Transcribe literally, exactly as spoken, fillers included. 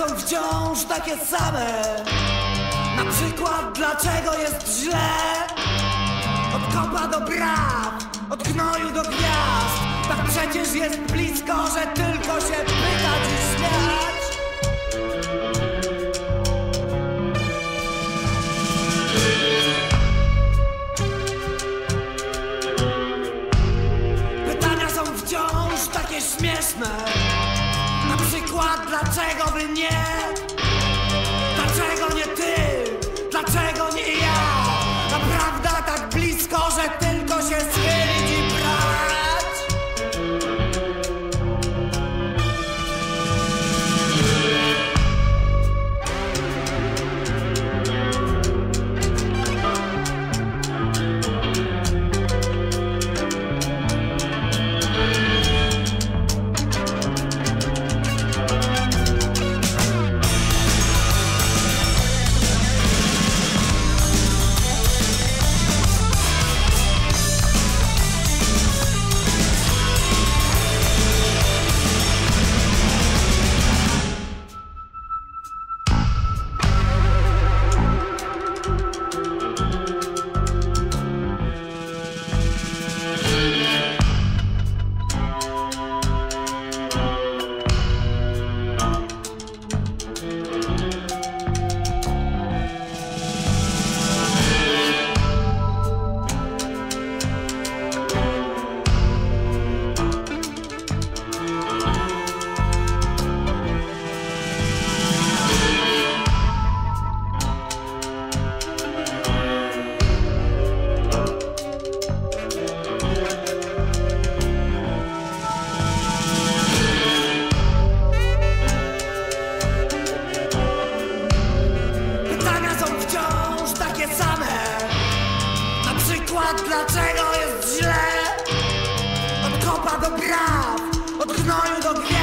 są wciąż takie same. Na przykład, dlaczego jest źle? Od kopa do braw, od gnoju do gwiazd. Tak przecież jest blisko, że tylko się pytać i śmiać. Pytania są wciąż takie śmieszne. Na przykład, dlaczego by nie? Dlaczego nie ty? Dlaczego nie ja? A prawda tak blisko, że tylko się schylić i brać. Dlaczego jest źle? Od kopa do braw, od gnoju do gwiazd.